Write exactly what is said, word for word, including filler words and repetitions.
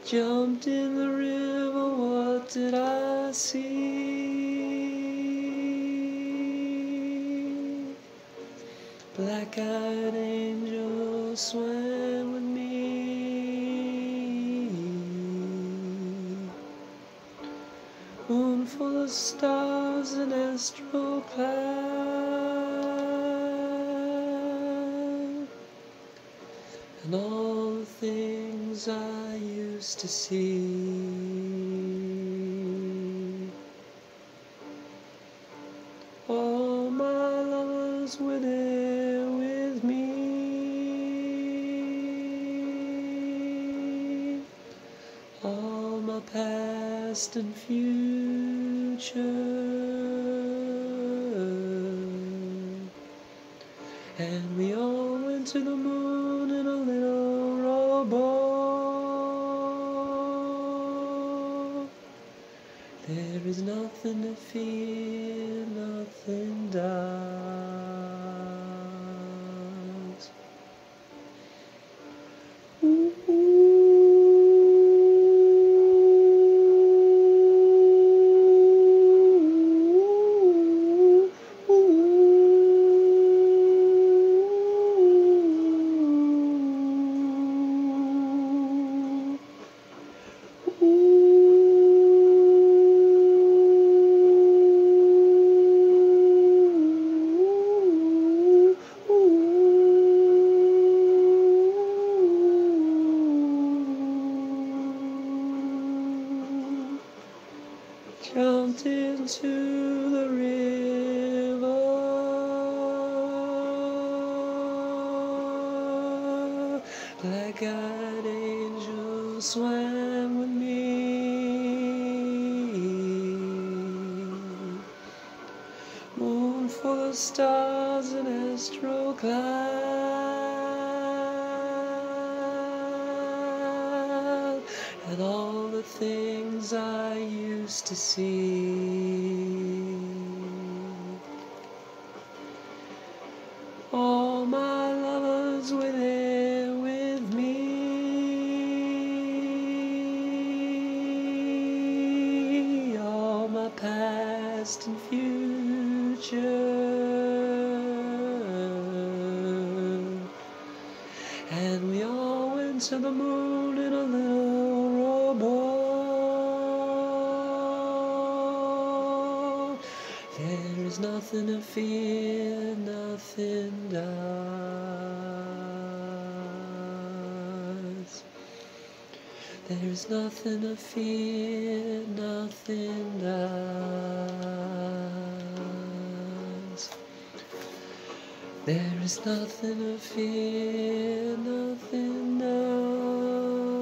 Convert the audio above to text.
Jumped in the river, what did I see? Black-eyed angels swam with me. Moon full of stars and astral cloud, and all the things I used to see. All my lovers were there with me, all my past and future, and we all went to the moon in a little rowboat. There is nothing to fear, nothing does. Ooh, ooh. Jumped into the river, black-eyed angels swam with me. Moon full of stars and astral cloud, and all the things I used to see. All my lovers were there with me, all my past and future, and we all went to the moon in a little rowboat. There is nothing to fear, nothing does. There is nothing to fear, nothing does. There is nothing to fear, nothing does.